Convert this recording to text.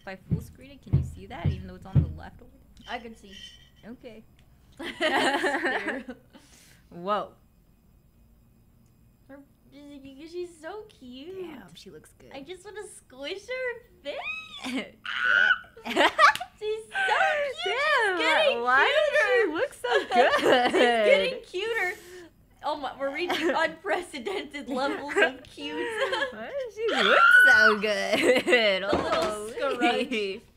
if I full screen it, can you see that? Even though it's on the left. I can see. Okay. There. Whoa. She's so cute. Damn, she looks good. I just want to squish her face. She's so cute. Damn, She's getting why cuter. does she look so good? She's getting cuter. Oh my, we're reaching unprecedented levels of cute. Why does she look so good? The little scrunch.